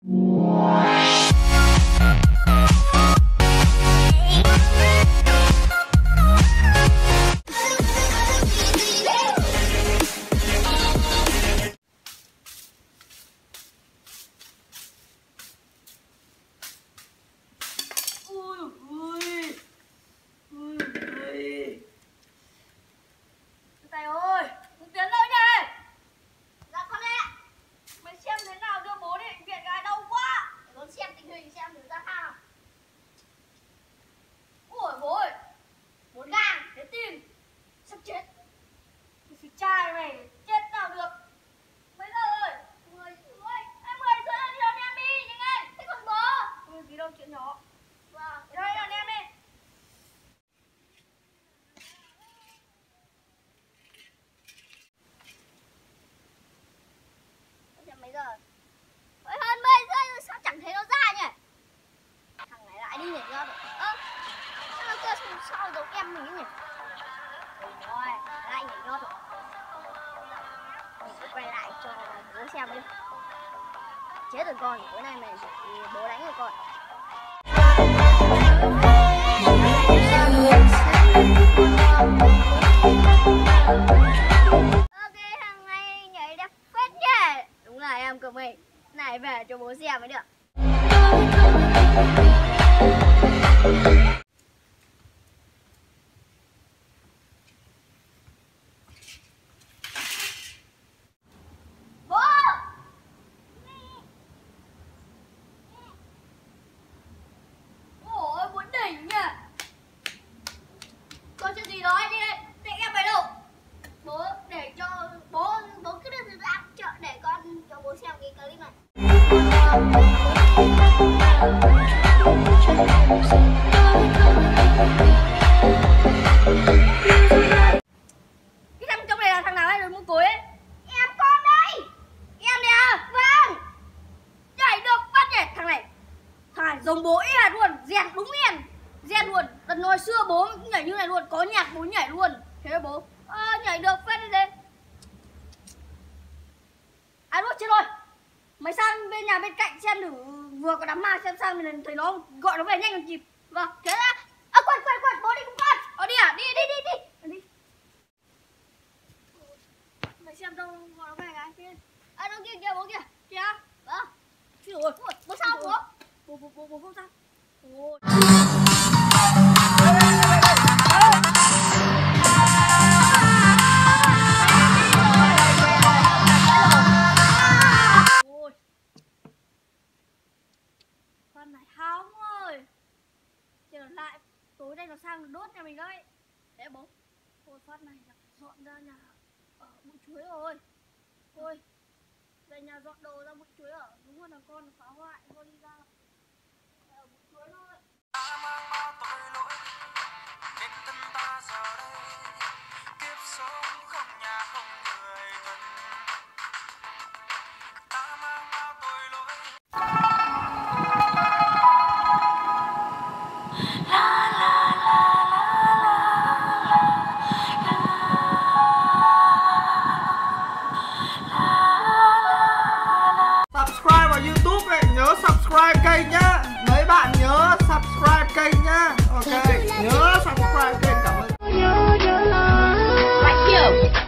Mấy giờ? Hơn 10 giờ rồi sao chẳng thấy nó ra nhỉ? Thằng này lại đi nhảy nhót rồi. Sao nó kia sao giống em mình ấy nhỉ? Rồi, lại nhảy nhót rồi. Mình sẽ quay lại cho bố xem đi. Chết rồi con, bữa nay mày thì bố đánh rồi con. Em của mình này về cho bố xem mới được. Bố! Ôi bố đỉnh nhỉ. Có chuyện gì nói đi đây, để em về đâu? Bố để cho bố cứ đưa ra chợ để con cho bố xem cái clip này. Cái thằng trong này là thằng nào ấy rồi mua cối ấy? Em con đây. Em nè. Vâng. Nhảy được phát nhỉ. Thằng này giống bố y hệt luôn, dẹt đúng gen luôn. Lần hồi xưa bố cũng nhảy như này luôn, có nhạc bố nhảy luôn. Thế bố nhảy được phát đi đây. À đúng chết rồi. Mày sang bên nhà bên cạnh xem thử, vừa có đám ma xem sao mình thấy nó gọi nó về nhanh còn kịp. Vâng, thế ra. Quên, bố đi cùng con. Đi à? Đi. Mày xem đâu gọi nó về cái kia. Nó kia bố kìa. Kìa. Vâng. Trời ơi, bố sao bố? Bố không sao. Ôi. Con này hóng rồi. Chờ lại tối nay nó sang đốt nhà mình đấy. Để bố. Ôi phát này là dọn ra nhà ở bụi chuối rồi. Ôi về nhà dọn đồ ra bụi chuối ở. Đúng rồi là con phá hoại. Con đi ra ở bụi chuối thôi. Ta mang bao tội lỗi nên thân ta giờ đây kiếp sống không nhà không người thân. Ta mang bao tội lỗi. Subscribe vào YouTube này, nhớ subscribe kênh nhá. Mấy bạn nhớ subscribe kênh nhá. Ok, nhớ subscribe kênh, cảm ơn. Right here.